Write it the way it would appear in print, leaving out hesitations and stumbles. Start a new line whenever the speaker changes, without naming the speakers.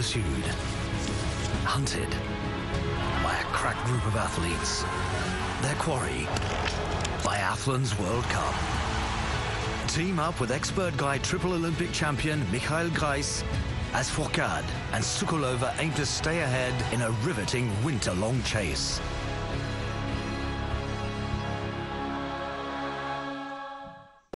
pursued, hunted by a crack group of athletes. Their quarry, Biathlon's World Cup. Team up with expert guide triple Olympic champion Michael Greis as Fourcade and Sokolova aim to stay ahead in a riveting winter-long chase.